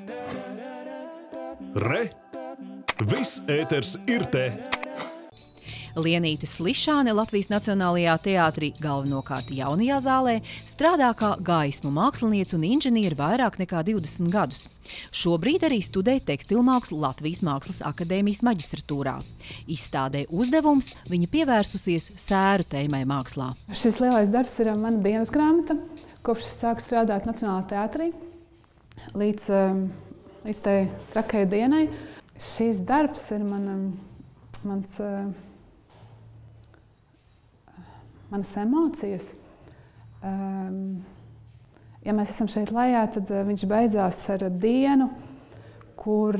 Re! Viss ēters ir te! Lienīte Slišāne Latvijas Nacionālajā teātrī, galvenokārt jaunajā zālē, strādā kā gaismu māksliniece un inženieri vairāk nekā 20 gadus. Šobrīd arī studē tekstilmākslu Latvijas Mākslas akadēmijas maģistratūrā. Izstādē uzdevums viņa pievērsusies sēru tēmai mākslā. Šis lielais darbs ir mana dienas grāmata, kopš es sāku strādāt Nacionālajā teātrī līdz tai trakai dienai. Šīs darbs ir manas emocijas. Ja mēs esam šeit lejā, tad viņš beidzās ar dienu, kur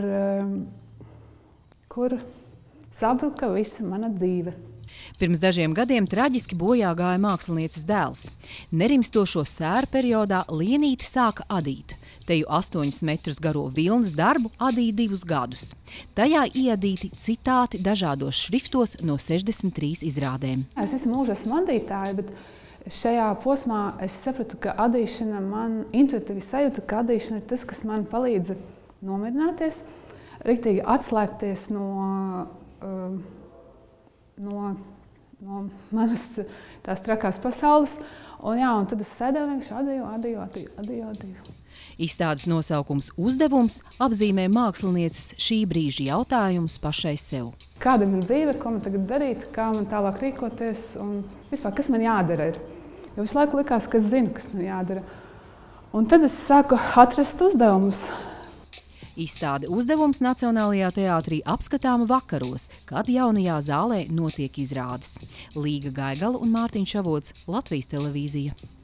sabruka visa mana dzīve. Pirms dažiem gadiem traģiski bojā gāja mākslinieces dēls. Nerimstošo sēru periodā Lienīte sāka adīt. Teju 8 metrus garo vilnas darbu adīja 2 gadus. Tajā iadīti citāti dažādos šriftos no 63 izrādēm. Es visu mūžu esmu adītāja, bet šajā posmā es sapratu, ka adīšana man intuitīvi sajūta, ka adīšana ir tas, kas man palīdz nomierināties, riktīgi atslēgties no manas tās trakās pasaules. Un tad es sēdēju vienkārši adīju. Izstādes nosaukums Uzdevums apzīmē mākslinieces šī brīža jautājumus pašai sev. Kāda ir dzīve, ko man tagad darīt, kā man tālāk rīkoties un vispār, kas man jādara ir. Jo visu laiku likās, ka es zinu, kas man jādara. Un tad es sāku atrast uzdevumus. Izstāde Uzdevums Nacionālajā teātrī apskatāma vakaros, kad jaunajā zālē notiek izrādes. Līga Gaigala un Mārtiņš Avots, Latvijas televīzija.